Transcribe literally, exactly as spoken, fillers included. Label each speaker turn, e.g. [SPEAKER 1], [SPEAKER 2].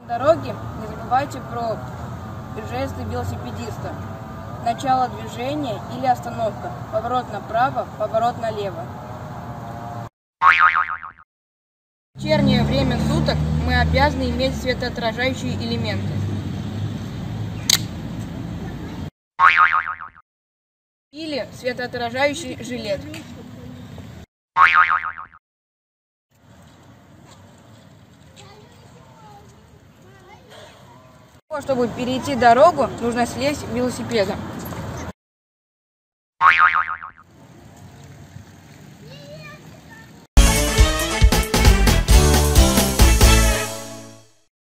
[SPEAKER 1] Дороги, не забывайте про жесты велосипедиста. Начало движения или остановка. Поворот направо, поворот налево. В вечернее время суток мы обязаны иметь светоотражающие элементы. Или светоотражающий жилет. Чтобы перейти дорогу, нужно слезть с велосипеда.